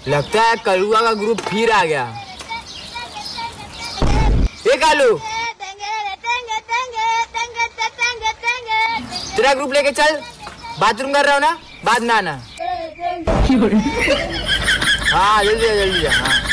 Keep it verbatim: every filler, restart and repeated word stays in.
लगता है कलुआ का ग्रुप फिर आ गया। ए कालू, तेरा ग्रुप लेके चल, बाथरूम कर रहा हूँ ना, बाद में आना। हाँ जल्दी जल्दी जा। हाँ